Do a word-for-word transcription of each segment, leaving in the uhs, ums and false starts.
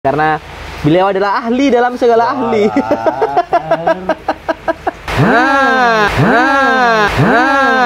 karena beliau adalah ahli dalam segala ahli. Ha, ha, ha.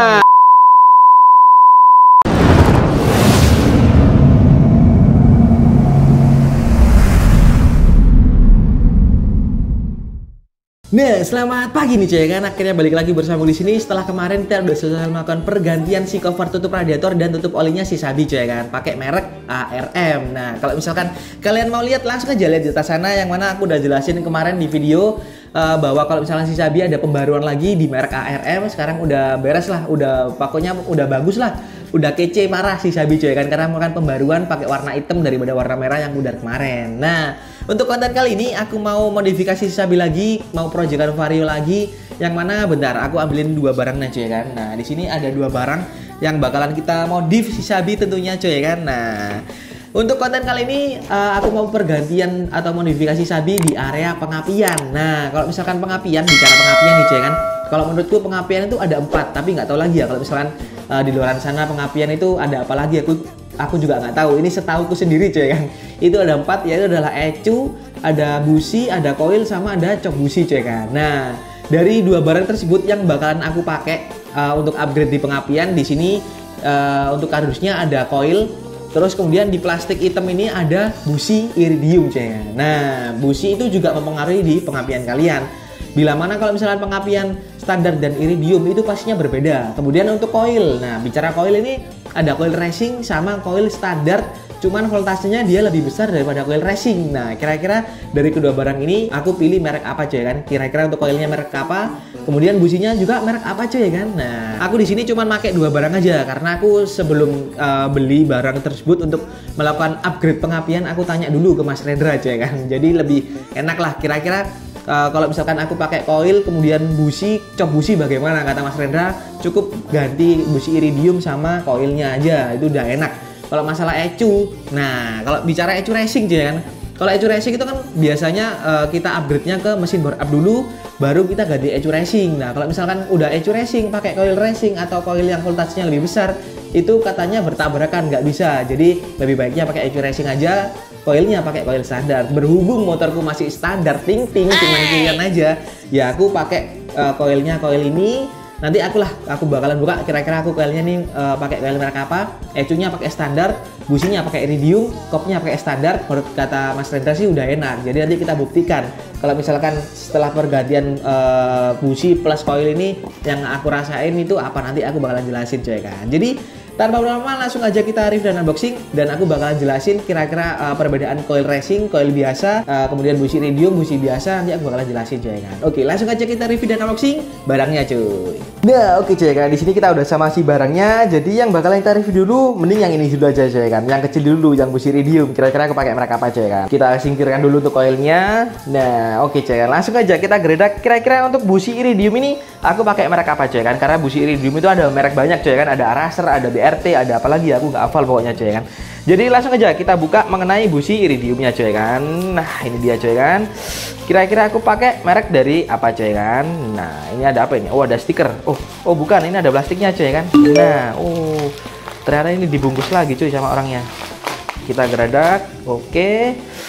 Nah, selamat pagi nih cuy kan. Akhirnya balik lagi bersama di sini setelah kemarin kita udah selesai melakukan pergantian si cover tutup radiator dan tutup olinya si Sabi cuy kan, pakai merek A R M. Nah, kalau misalkan kalian mau lihat langsung aja lihat di atas sana, yang mana aku udah jelasin kemarin di video uh, bahwa kalau misalnya si Sabi ada pembaruan lagi di merek A R M. Sekarang udah beres lah, udah pokoknya udah bagus lah. Udah kece parah si Sabi cuy kan, karena makan pembaruan pakai warna hitam daripada warna merah yang udah kemarin. Nah, untuk konten kali ini aku mau modifikasi si Sabi lagi, mau proyekan vario lagi, yang mana bentar aku ambilin dua barang nih cuy kan. Nah, di sini ada dua barang yang bakalan kita modif si Sabi tentunya cuy kan. Nah, untuk konten kali ini uh, aku mau pergantian atau modifikasi Sabi di area pengapian. Nah, kalau misalkan pengapian, bicara pengapian nih cuy kan, kalau menurutku pengapian itu ada empat, tapi nggak tahu lagi ya kalau misalkan uh, di luar sana pengapian itu ada apa lagi, aku aku juga nggak tahu. Ini setahuku sendiri cuy kan, itu ada empat, yaitu adalah ecu, ada busi, ada coil, sama ada cok busi cuy kan. Nah, dari dua barang tersebut yang bakalan aku pakai uh, untuk upgrade di pengapian, di sini uh, untuk kardusnya ada coil, terus kemudian di plastik hitam ini ada busi iridium cuy kan. Nah, busi itu juga mempengaruhi di pengapian kalian. Bila mana kalau misalnya pengapian standar dan iridium itu pastinya berbeda. Kemudian untuk coil, nah bicara coil ini ada coil racing sama coil standar, cuman voltasenya dia lebih besar daripada coil racing. Nah, kira-kira dari kedua barang ini aku pilih merek apa cuy kan? Kira-kira untuk coilnya merek apa? Kemudian businya juga merek apa cuy kan? Nah, aku di sini cuman pakai dua barang aja karena aku sebelum uh, beli barang tersebut untuk melakukan upgrade pengapian, aku tanya dulu ke Mas Rendra cuy kan. Jadi lebih enak lah kira-kira. Uh, kalau misalkan aku pakai coil kemudian busi, cok busi bagaimana, kata Mas Rendra cukup ganti busi iridium sama coilnya aja, itu udah enak. Kalau masalah ecu, nah kalau bicara ecu racing cuy kan, kalau ecu racing itu kan biasanya uh, kita upgrade-nya ke mesin bore up dulu, baru kita ganti ecu racing. Nah, kalau misalkan udah ecu racing pakai coil racing atau coil yang voltasenya lebih besar, itu katanya bertabrakan, nggak bisa. Jadi lebih baiknya pakai ecu racing aja, coilnya pakai coil standar. Berhubung motorku masih standar ting ting cuman pilihan aja, ya aku pakai uh, coilnya coil ini. Nanti aku lah aku bakalan buka kira-kira aku coilnya nih uh, pakai coil merek apa, ecunya pakai standar, businya pakai iridium, kopnya pakai standar. Menurut kata Mas Rendra sih udah enak. Jadi nanti kita buktikan kalau misalkan setelah pergantian uh, busi plus coil ini yang aku rasain itu apa, nanti aku bakalan jelasin coy kan. Jadi tanpa berlama-lama langsung aja kita review dan unboxing, dan aku bakalan jelasin kira-kira uh, perbedaan coil racing, coil biasa, uh, kemudian busi iridium, busi biasa, nanti aku bakalan jelasin coy kan. Oke, langsung aja kita review dan unboxing barangnya cuy. Nah, oke coy kan, di sini kita udah sama si barangnya. Jadi yang bakalan kita review dulu, mending yang ini dulu aja coy kan. Yang kecil dulu, yang busi iridium. Kira-kira aku pakai merek apa coy kan. Kita singkirkan dulu untuk coilnya. Nah, oke coy kan, langsung aja kita geledak. Kira-kira untuk busi iridium ini aku pakai merek apa coy kan? Karena busi iridium itu ada merek banyak coy kan. Ada Araser, ada B R T, ada apa lagi aku nggak hafal pokoknya coy kan. Jadi langsung aja kita buka mengenai busi iridiumnya coy kan. Nah, ini dia coy kan. Kira-kira aku pakai merek dari apa coy kan. Nah, ini ada apa ini? Oh, ada stiker. Oh, oh bukan, ini ada plastiknya coy kan. Nah, oh ternyata ini dibungkus lagi coy sama orangnya. Kita geradak. Oke.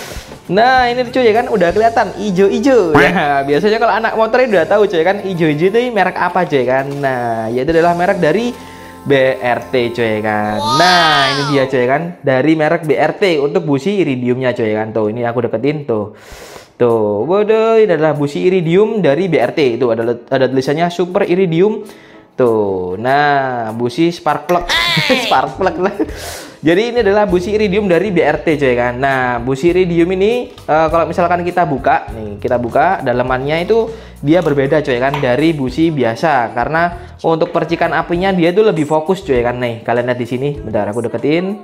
Nah, ini cuy kan udah kelihatan ijo-ijo ya. Biasanya kalau anak motor ini udah tahu coy kan, ijo-ijo itu merek apa coy kan. Nah, yaitu adalah merek dari B R T coy kan. Nah, ini dia coy kan, dari merek B R T untuk busi iridiumnya coy kan. Tuh, ini aku deketin tuh. Tuh, waduh, ini adalah busi iridium dari B R T. Itu ada ada tulisannya super iridium. Tuh. Nah, busi spark plug. Spark plug lah. Jadi ini adalah busi iridium dari B R T coy kan. Nah, busi iridium ini uh, kalau misalkan kita buka nih, kita buka dalamannya itu dia berbeda coy kan dari busi biasa, karena untuk percikan apinya dia itu lebih fokus coy kan. Nih, kalian lihat di sini. Bentar aku deketin.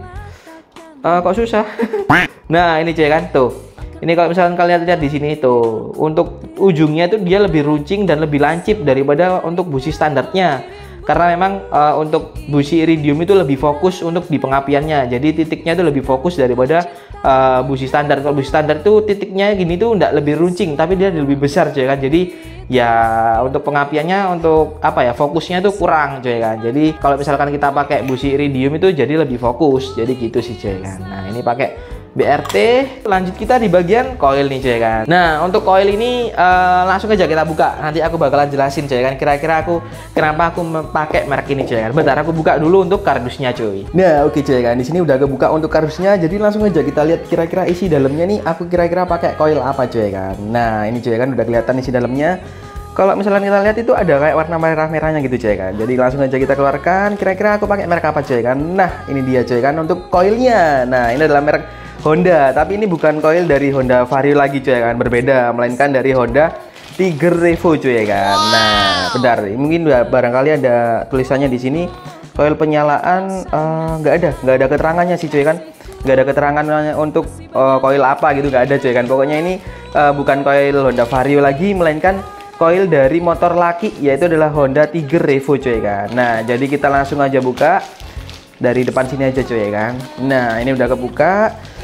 Uh, kok susah? Nah, ini coy kan tuh. Ini kalau misalkan kalian lihat di sini tuh, untuk ujungnya itu dia lebih runcing dan lebih lancip daripada untuk busi standarnya. Karena memang uh, untuk busi iridium itu lebih fokus untuk di pengapiannya, jadi titiknya itu lebih fokus daripada uh, busi standar. Kalau busi standar tuh titiknya gini tuh enggak lebih runcing, tapi dia lebih besar coy kan. Jadi ya untuk pengapiannya, untuk apa ya, fokusnya itu kurang coy kan. Jadi kalau misalkan kita pakai busi iridium itu jadi lebih fokus, jadi gitu sih coy kan. Nah, ini pakai B R T. Lanjut kita di bagian coil nih coy kan. Nah untuk coil ini uh, langsung aja kita buka. Nanti aku bakalan jelasin coy kan kira-kira aku kenapa aku pakai merek ini coy kan. Bentar aku buka dulu untuk kardusnya coy. Nah oke coy kan, di sini udah kebuka untuk kardusnya. Jadi langsung aja kita lihat kira-kira isi dalamnya nih. Aku kira-kira pakai coil apa coy kan. Nah ini coy kan udah kelihatan isi dalamnya. Kalau misalnya kita lihat itu ada kayak warna merah-merahnya gitu coy kan. Jadi langsung aja kita keluarkan. Kira-kira aku pakai merek apa coy kan. Nah ini dia coy kan untuk coilnya. Nah ini adalah merek Honda, tapi ini bukan coil dari Honda Vario lagi coy kan, berbeda, melainkan dari Honda Tiger Revo coy kan. Nah, bentar, mungkin barangkali ada tulisannya di sini coil penyalaan nggak uh, ada, nggak ada keterangannya sih coy kan, nggak ada keterangan untuk uh, coil apa gitu, nggak ada coy kan. Pokoknya ini uh, bukan coil Honda Vario lagi, melainkan coil dari motor laki, yaitu adalah Honda Tiger Revo coy kan. Nah, jadi kita langsung aja buka dari depan sini aja coy kan. Nah, ini udah kebuka.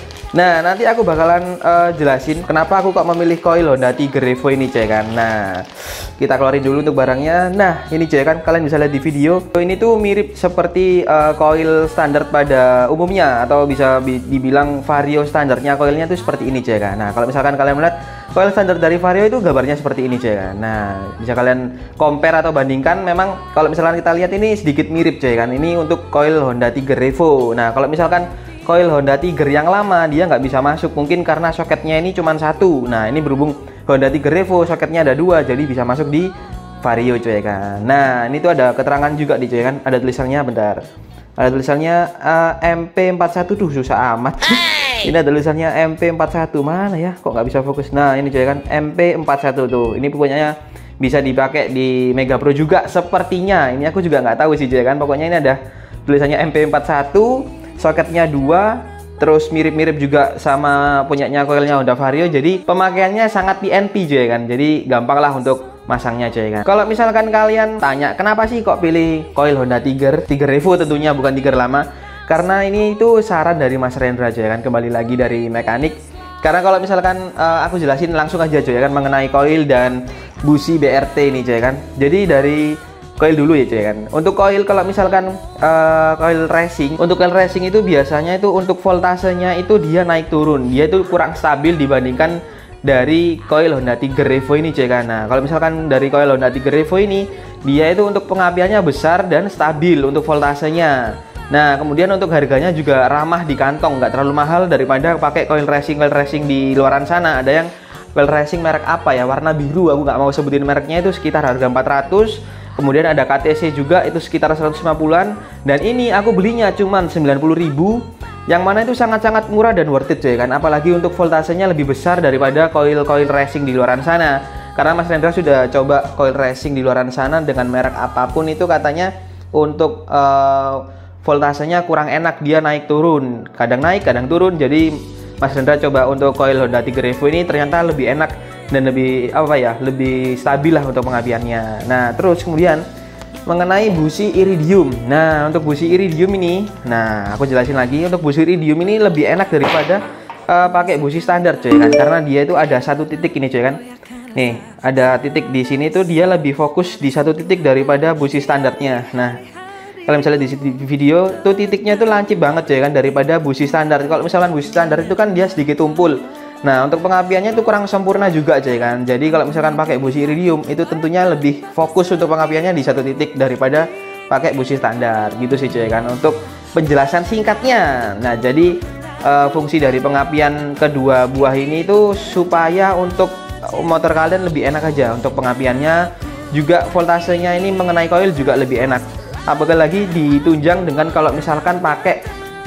Nah nanti aku bakalan uh, jelasin kenapa aku kok memilih coil Honda Tiger Revo ini coy kan. Nah kita keluarin dulu untuk barangnya. Nah ini coy kan, kalian bisa lihat di video ini tuh mirip seperti uh, coil standar pada umumnya, atau bisa dibilang Vario standarnya coilnya tuh seperti ini coy kan. Nah kalau misalkan kalian melihat coil standar dari Vario itu gambarnya seperti ini coy kan. Nah bisa kalian compare atau bandingkan. Memang kalau misalkan kita lihat ini sedikit mirip coy kan. Ini untuk coil Honda Tiger Revo. Nah kalau misalkan coil Honda Tiger yang lama dia nggak bisa masuk, mungkin karena soketnya ini cuma satu. Nah ini berhubung Honda Tiger Revo soketnya ada dua, jadi bisa masuk di Vario coy kan. Nah ini tuh ada keterangan juga di coy kan, ada tulisannya, bentar, ada tulisannya uh, M P empat puluh satu tuh susah amat. Ini ada tulisannya M P empat puluh satu, mana ya kok nggak bisa fokus. Nah ini coy kan M P empat puluh satu tuh, ini pokoknya bisa dipakai di Mega Pro juga sepertinya. Ini aku juga nggak tahu sih coy kan, pokoknya ini ada tulisannya M P empat puluh satu, soketnya dua, terus mirip-mirip juga sama punyanya coilnya Honda Vario. Jadi pemakaiannya sangat T N P coy kan, jadi gampang lah untuk masangnya coy kan. Kalau misalkan kalian tanya kenapa sih kok pilih coil Honda Tiger Tiger Revo, tentunya bukan Tiger lama, karena ini itu saran dari Mas Rendra coy kan, kembali lagi dari mekanik. Karena kalau misalkan uh, aku jelasin langsung aja coy kan mengenai coil dan busi B R T ini coy kan. Jadi dari coil dulu ya coy kan. Untuk coil kalau misalkan uh, coil racing, untuk coil racing itu biasanya itu untuk voltasenya itu dia naik turun, dia itu kurang stabil dibandingkan dari coil Honda Tiger Revo ini coy kan. Nah kalau misalkan dari coil Honda Tiger Revo ini, dia itu untuk pengapiannya besar dan stabil untuk voltasenya. Nah kemudian untuk harganya juga ramah di kantong, nggak terlalu mahal daripada pakai coil racing coil racing di luaran sana. Ada yang coil racing merek apa ya, warna biru, aku nggak mau sebutin mereknya, itu sekitar harga empat ratus. Kemudian ada K T C juga, itu sekitar seratus lima puluhan. Dan ini aku belinya cuman sembilan puluh ribu, yang mana itu sangat-sangat murah dan worth it coy kan. Apalagi untuk voltasenya lebih besar daripada coil-coil racing di luaran sana. Karena Mas Rendra sudah coba coil racing di luaran sana dengan merek apapun, itu katanya untuk uh, voltasenya kurang enak, dia naik turun, kadang naik kadang turun. Jadi Mas Rendra coba untuk coil Honda Tiger Revo ini ternyata lebih enak dan lebih apa ya, lebih stabil lah untuk pengapiannya. Nah terus kemudian mengenai busi iridium. Nah untuk busi iridium ini, nah aku jelasin lagi, untuk busi iridium ini lebih enak daripada uh, pakai busi standar coy kan, karena dia itu ada satu titik ini coy kan. Nih ada titik di sini tuh, dia lebih fokus di satu titik daripada busi standarnya. Nah kalau misalnya di video tuh titiknya tuh lancip banget coy kan daripada busi standar. Kalau misalkan busi standar itu kan dia sedikit tumpul. Nah untuk pengapiannya itu kurang sempurna juga coy kan. Jadi kalau misalkan pakai busi iridium itu tentunya lebih fokus untuk pengapiannya di satu titik daripada pakai busi standar gitu sih coy kan, untuk penjelasan singkatnya. Nah jadi uh, fungsi dari pengapian kedua buah ini itu supaya untuk motor kalian lebih enak aja untuk pengapiannya. Juga voltasenya ini mengenai coil juga lebih enak, apalagi ditunjang dengan kalau misalkan pakai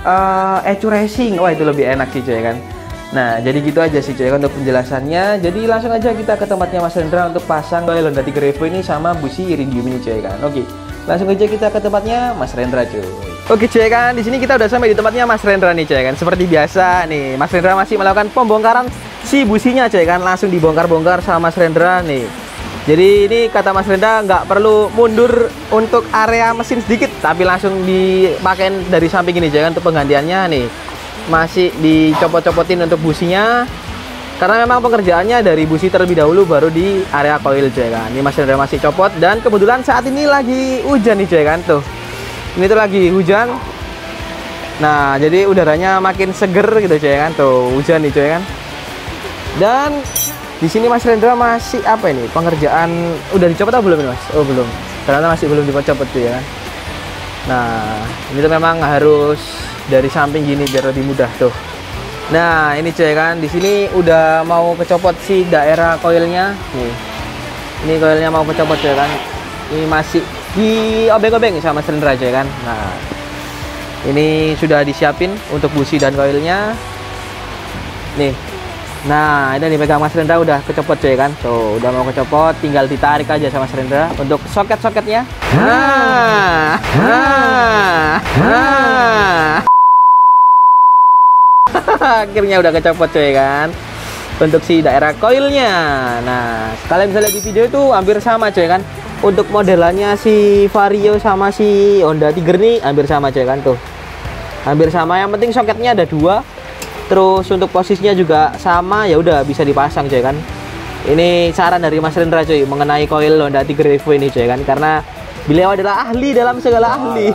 uh, Ecu Racing, wah itu lebih enak sih coy kan. Nah jadi gitu aja sih coy untuk penjelasannya. Jadi langsung aja kita ke tempatnya Mas Rendra untuk pasang coil Honda Tiger Revo ini sama busi iridium ini coy kan. Oke, langsung aja kita ke tempatnya Mas Rendra coy. Oke coy kan, di sini kita udah sampai di tempatnya Mas Rendra nih coy kan. Seperti biasa nih, Mas Rendra masih melakukan pembongkaran si businya coy kan. Langsung dibongkar-bongkar sama Mas Rendra nih. Jadi ini kata Mas Rendra nggak perlu mundur untuk area mesin sedikit, tapi langsung dipakai dari samping ini coy kan untuk penggantiannya nih. Masih dicopot-copotin untuk businya, karena memang pengerjaannya dari busi terlebih dahulu baru di area coil coy kan. Ini Mas Rendra masih copot, dan kebetulan saat ini lagi hujan nih coy kan tuh. Ini tuh lagi hujan. Nah, jadi udaranya makin seger gitu coy kan. Tuh, hujan nih coy kan. Dan di sini Mas Rendra masih apa ini? Pengerjaan udah dicopot atau belum ini, Mas? Oh, belum. Ternyata masih belum dicopot tuh ya kan. Nah, ini tuh memang harus dari samping gini biar lebih mudah tuh. Nah, ini coy kan, di sini udah mau kecopot si daerah koilnya. Nih. Ini koilnya mau kecopot coy kan. Ini masih di obeng-obeng sama Mas Rendra coy kan. Nah, ini sudah disiapin untuk busi dan koilnya. Nih. Nah, ini dipegang Mas Rendra udah kecopot coy kan. Tuh, udah mau kecopot, tinggal ditarik aja sama Mas Rendra untuk soket-soketnya. Nah. Nah. Nah. Akhirnya udah kecopot coy kan. Untuk si daerah koilnya. Nah, kalian bisa lihat di video itu hampir sama coy kan. Untuk modelannya si Vario sama si Honda Tiger nih hampir sama coy kan tuh. Hampir sama, yang penting soketnya ada dua. Terus untuk posisinya juga sama, ya udah bisa dipasang coy kan. Ini saran dari Mas Rendra coy mengenai koil Honda Tiger Evo ini coy kan, karena beliau adalah ahli dalam segala ahli.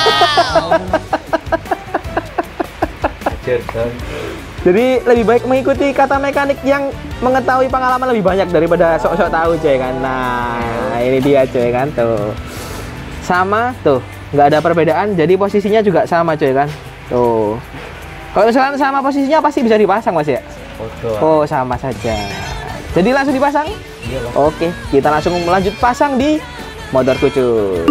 Jadi lebih baik mengikuti kata mekanik yang mengetahui pengalaman lebih banyak daripada sok-sok tahu coy kan. Nah, ini dia coy kan tuh. Sama tuh, nggak ada perbedaan, jadi posisinya juga sama coy kan. Tuh. Kalau misalkan sama posisinya pasti bisa dipasang Mas ya? Oh, sama saja. Jadi langsung dipasang? Iyalah. Oke, kita langsung lanjut pasang di motor kucur.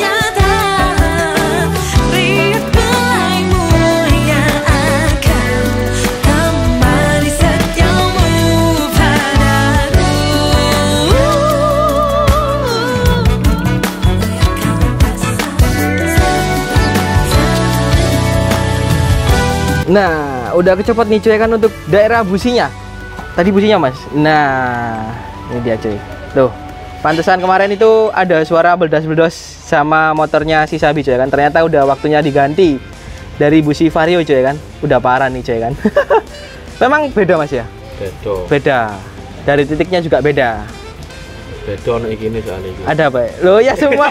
Nah, udah kecopot nih cuy kan untuk daerah businya. Tadi businya Mas. Nah, ini dia cuy. Tuh, pantesan kemarin itu ada suara beldas-beldos sama motornya si Sabi cuy kan. Ternyata udah waktunya diganti dari busi Vario cuy kan. Udah parah nih cuy kan. Memang beda Mas ya? Beda. Beda. Dari titiknya juga beda. Beda nek iki soalnya iki. Ada apa? Loh ya semua.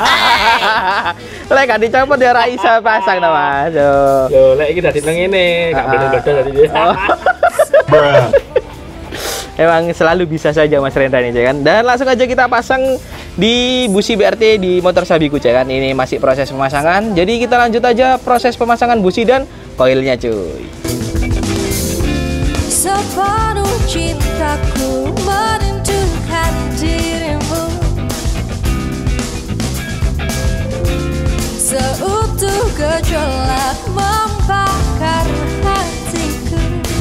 Lek gak dicopot ya Raisa pasang ta Mas. Loh, lek iki dadi nang ngene, gak beda-beda tadi dia. Emang selalu bisa saja Mas Rendra ini kan. Dan langsung aja kita pasang di busi B R T di motor Sabiku kan. Ini masih proses pemasangan. Jadi kita lanjut aja proses pemasangan busi dan koilnya cuy. Sepenuh cintaku merindukan dirimu, seutuh gejolak membakar hatiku,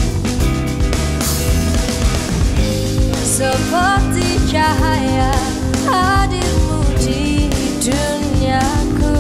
seperti cahaya hadirmu di duniaku,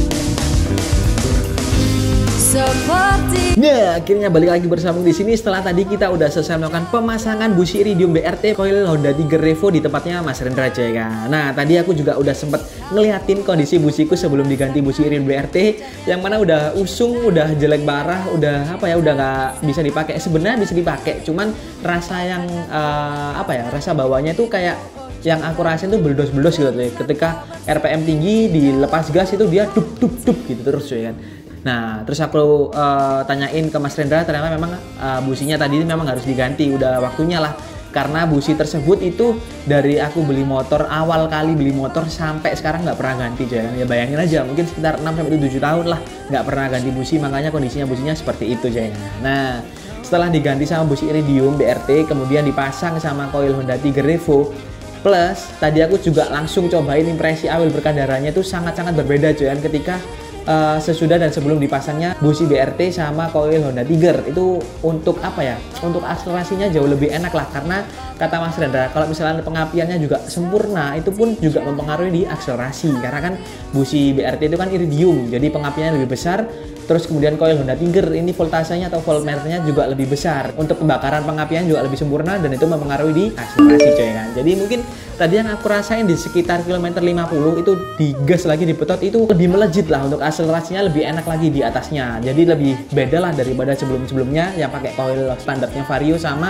seperti. Nah, akhirnya balik lagi bersambung di sini setelah tadi kita udah selesai melakukan pemasangan busi iridium B R T coil Honda Tiger Evo di tempatnya Mas Rendra coy kan. Nah, tadi aku juga udah sempet ngeliatin kondisi busiku sebelum diganti busi iridium B R T yang mana udah usung, udah jelek parah, udah apa ya, udah nggak bisa dipakai. Sebenarnya bisa dipakai, cuman rasa yang uh, apa ya, rasa bawahnya tuh kayak yang aku rasain tuh beldos-beldos gitu tuh. Ketika R P M tinggi dilepas gas itu dia dup dup dup gitu terus coy kan. Nah, terus aku uh, tanyain ke Mas Rendra, ternyata memang uh, businya tadi memang harus diganti, udah waktunya lah. Karena busi tersebut itu dari aku beli motor, awal kali beli motor sampai sekarang nggak pernah ganti coy kan. Ya bayangin aja, mungkin sekitar enam sampai tujuh tahun lah nggak pernah ganti busi, makanya kondisinya businya seperti itu coy. Nah, setelah diganti sama busi iridium B R T, kemudian dipasang sama coil Honda Tiger Evo, plus tadi aku juga langsung cobain impresi awal berkendaranya itu sangat-sangat berbeda coy kan ketika Uh, sesudah dan sebelum dipasangnya busi B R T sama coil Honda Tiger. Itu untuk apa ya, untuk akselerasinya jauh lebih enak lah, karena kata Mas Rendra kalau misalnya pengapiannya juga sempurna itu pun juga mempengaruhi di akselerasi, karena kan busi B R T itu kan iridium jadi pengapiannya lebih besar. Terus kemudian coil Honda Tiger ini voltasenya atau voltmeternya juga lebih besar, untuk pembakaran pengapian juga lebih sempurna dan itu mempengaruhi di akselerasi coy kan. Jadi mungkin tadi yang aku rasain di sekitar kilometer lima puluh itu digas lagi dipetot itu lebih melejit lah, untuk akselerasinya lebih enak lagi di atasnya. Jadi lebih beda lah daripada sebelum-sebelumnya yang pakai coil standarnya Vario sama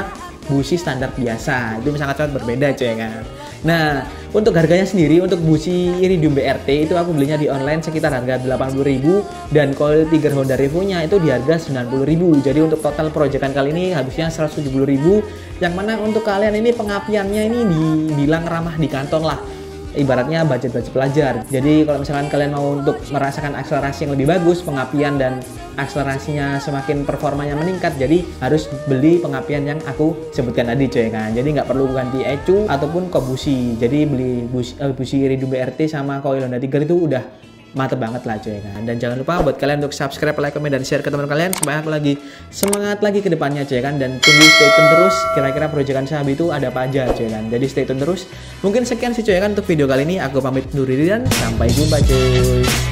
busi standar biasa. Itu sangat-sangat berbeda cuy kan. Nah, untuk harganya sendiri untuk busi Iridium B R T itu aku belinya di online sekitar harga delapan puluh ribu dan coil Tiger Honda Revo-nya itu di harga sembilan puluh ribu. Jadi untuk total proyekan kali ini habisnya seratus tujuh puluh ribu. Yang mana untuk kalian ini pengapiannya ini dibilang ramah di kantong lah. Ibaratnya budget-budget pelajar. Jadi kalau misalkan kalian mau untuk merasakan akselerasi yang lebih bagus, pengapian dan akselerasinya semakin performanya meningkat, jadi harus beli pengapian yang aku sebutkan tadi coy kan. Jadi nggak perlu ganti ecu ataupun ke busi. Jadi beli busi, uh, busi Iridium B R T sama coil Honda Tiger itu udah mantep banget lah coy kan. Dan jangan lupa buat kalian untuk subscribe, like, komen, dan share ke teman kalian supaya aku lagi semangat lagi ke depannya coy kan. Dan tunggu stay tune terus kira-kira proyekan Sahabi itu ada apa aja coy kan. Jadi stay tune terus. Mungkin sekian sih coy kan untuk video kali ini. Aku pamit undur diri dan sampai jumpa coy.